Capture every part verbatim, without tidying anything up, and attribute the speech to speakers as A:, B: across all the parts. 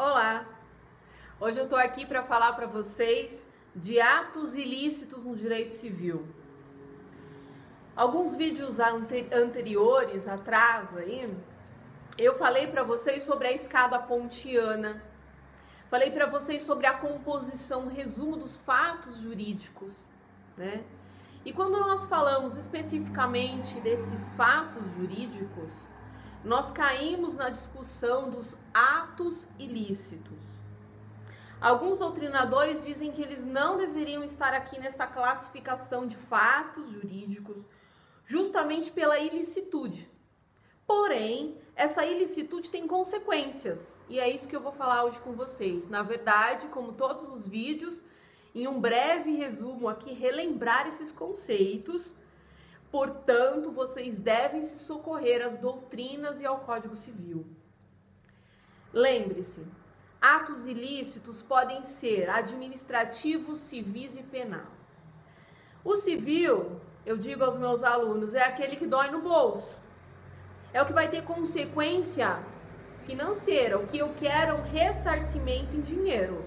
A: Olá! Hoje eu tô aqui para falar para vocês de atos ilícitos no direito civil. Alguns vídeos ante- anteriores, atrás aí, eu falei para vocês sobre a escada pontiana. Falei para vocês sobre a composição, resumo dos fatos jurídicos, né? E quando nós falamos especificamente desses fatos jurídicos, nós caímos na discussão dos atos ilícitos. Alguns doutrinadores dizem que eles não deveriam estar aqui nessa classificação de fatos jurídicos, justamente pela ilicitude. Porém, essa ilicitude tem consequências, e é isso que eu vou falar hoje com vocês. Na verdade, como todos os vídeos, em um breve resumo aqui, relembrar esses conceitos. Portanto, vocês devem se socorrer às doutrinas e ao Código Civil. Lembre-se, atos ilícitos podem ser administrativos, civis e penal. O civil, eu digo aos meus alunos, é aquele que dói no bolso. É o que vai ter consequência financeira. O que eu quero é um ressarcimento em dinheiro.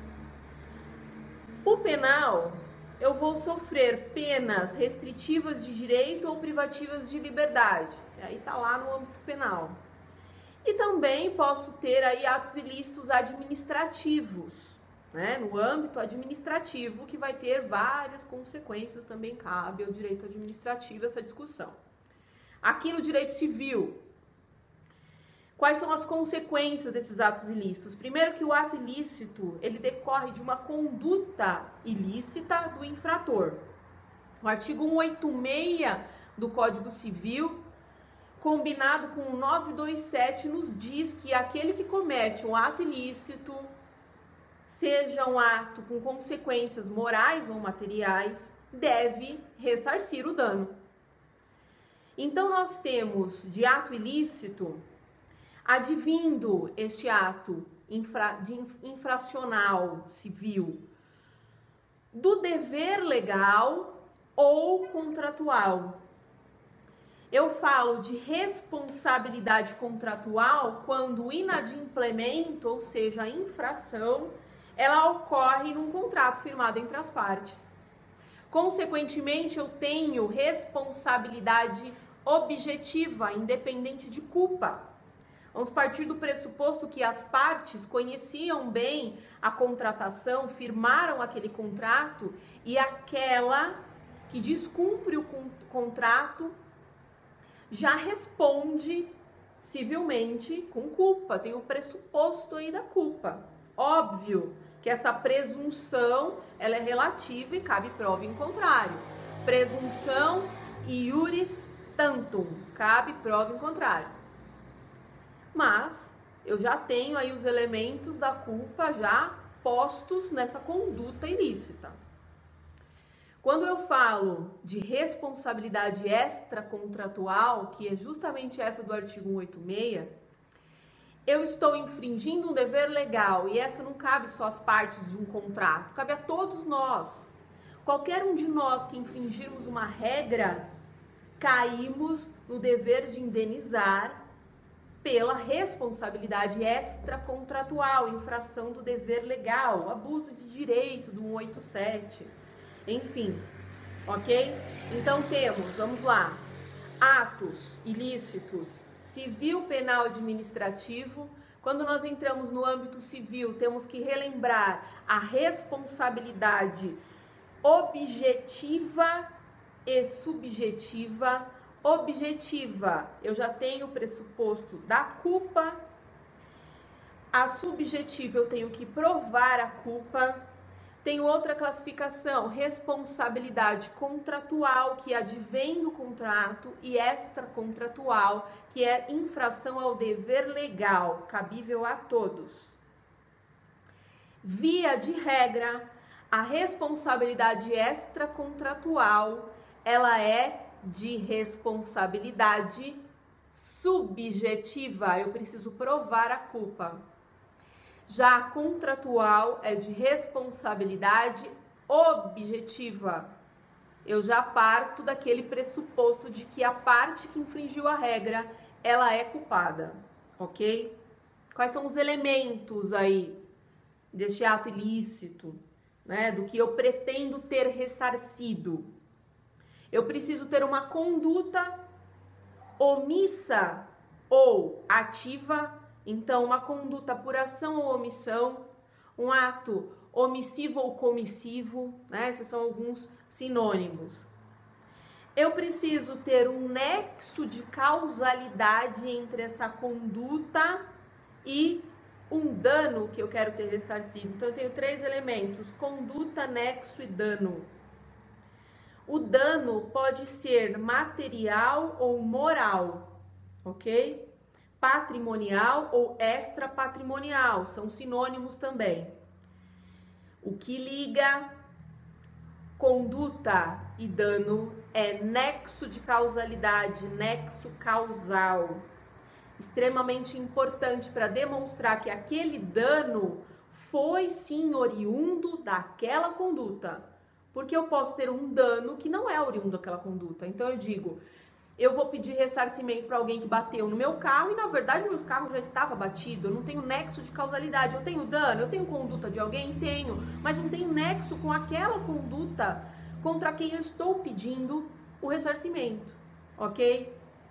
A: O penal, eu vou sofrer penas restritivas de direito ou privativas de liberdade. Aí tá lá no âmbito penal. E também posso ter aí atos ilícitos administrativos, né? No âmbito administrativo, que vai ter várias consequências, também cabe ao direito administrativo essa discussão. Aqui no direito civil, quais são as consequências desses atos ilícitos? Primeiro, que o ato ilícito, ele decorre de uma conduta ilícita do infrator. O artigo cento e oitenta e seis do Código Civil, combinado com o novecentos e vinte e sete, nos diz que aquele que comete um ato ilícito, seja um ato com consequências morais ou materiais, deve ressarcir o dano. Então, nós temos de ato ilícito, advindo este ato infra, de infracional civil do dever legal ou contratual. Eu falo de responsabilidade contratual quando o inadimplemento, ou seja, a infração, ela ocorre num contrato firmado entre as partes. Consequentemente, eu tenho responsabilidade objetiva, independente de culpa. Vamos partir do pressuposto que as partes conheciam bem a contratação, firmaram aquele contrato, e aquela que descumpre o contrato já responde civilmente com culpa. Tem o pressuposto aí da culpa. Óbvio que essa presunção, ela é relativa e cabe prova em contrário. Presunção iuris tantum, cabe prova em contrário. Mas eu já tenho aí os elementos da culpa já postos nessa conduta ilícita. Quando eu falo de responsabilidade extracontratual, que é justamente essa do artigo cento e oitenta e seis, eu estou infringindo um dever legal, e essa não cabe só às partes de um contrato, cabe a todos nós. Qualquer um de nós que infringirmos uma regra, caímos no dever de indenizar pela responsabilidade extracontratual, infração do dever legal, abuso de direito do cento e oitenta e sete, enfim, ok? Então temos, vamos lá, atos ilícitos, civil, penal, administrativo. Quando nós entramos no âmbito civil, temos que relembrar a responsabilidade objetiva e subjetiva. Objetiva, eu já tenho o pressuposto da culpa. A subjetiva, eu tenho que provar a culpa. Tem outra classificação, responsabilidade contratual, que advém do contrato, e extracontratual, que é infração ao dever legal, cabível a todos. Via de regra, a responsabilidade extracontratual, ela é de responsabilidade subjetiva, eu preciso provar a culpa. Já a contratual é de responsabilidade objetiva. Eu já parto daquele pressuposto de que a parte que infringiu a regra, ela é culpada, ok? Quais são os elementos aí deste ato ilícito, né? Do que eu pretendo ter ressarcido. Eu preciso ter uma conduta omissa ou ativa. Então, uma conduta por ação ou omissão, um ato omissivo ou comissivo, né? Esses são alguns sinônimos. Eu preciso ter um nexo de causalidade entre essa conduta e um dano que eu quero ter ressarcido. Então, eu tenho três elementos: conduta, nexo e dano. O dano pode ser material ou moral, ok? Patrimonial ou extrapatrimonial, são sinônimos também. O que liga conduta e dano é nexo de causalidade, nexo causal. Extremamente importante para demonstrar que aquele dano foi sim oriundo daquela conduta. Porque eu posso ter um dano que não é oriundo daquela conduta. Então eu digo, eu vou pedir ressarcimento para alguém que bateu no meu carro e na verdade o meu carro já estava batido. Eu não tenho nexo de causalidade. Eu tenho dano, eu tenho conduta de alguém? Tenho. Mas não tenho nexo com aquela conduta contra quem eu estou pedindo o ressarcimento. Ok?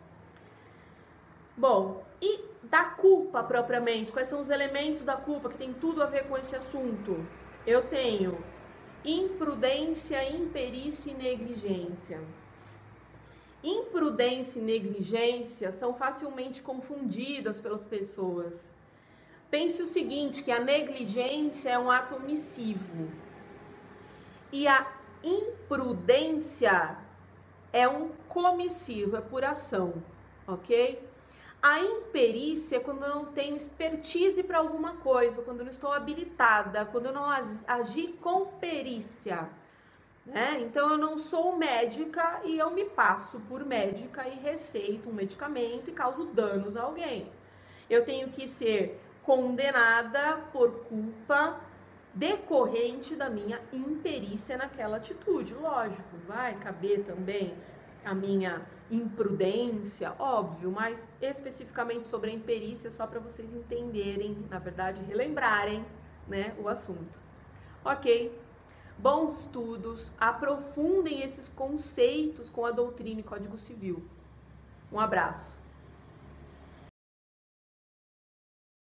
A: Bom, e da culpa propriamente? Quais são os elementos da culpa que tem tudo a ver com esse assunto? Eu tenho imprudência, imperícia e negligência. Imprudência e negligência são facilmente confundidas pelas pessoas. Pense o seguinte, que a negligência é um ato omissivo e a imprudência é um comissivo, é por ação, ok? A imperícia é quando eu não tenho expertise para alguma coisa, quando eu não estou habilitada, quando eu não agi com perícia, né? Então eu não sou médica e eu me passo por médica e receito um medicamento e causo danos a alguém. Eu tenho que ser condenada por culpa decorrente da minha imperícia naquela atitude. Lógico, vai caber também a minha imprudência, óbvio, mas especificamente sobre a imperícia, só para vocês entenderem, na verdade, relembrarem, né, o assunto. Ok? Bons estudos, aprofundem esses conceitos com a doutrina e Código Civil. Um abraço.